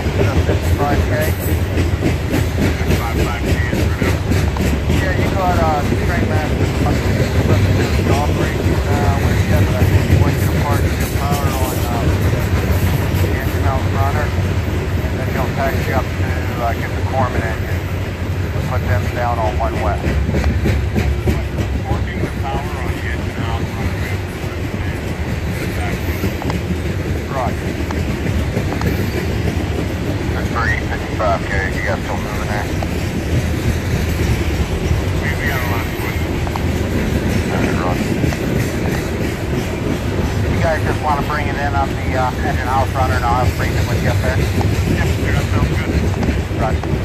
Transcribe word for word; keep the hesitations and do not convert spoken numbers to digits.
off to fifty-five K. fifty-five K is for now. Yeah, you got uh, train master supposed to do the operation uh, with you, but I think he wants you to park your power on uh, the engine house runner, and then he'll taxi you up to uh, get the Corman engine and put them down on one west. Parking the power on the engine house runner is Right. That's three fifty-five K. You guys still moving there? We, we got a lot of questions. You guys just want to bring it in on the uh, engine house runner, and I'll bring it with you up there? Yep, that sounds good. Right.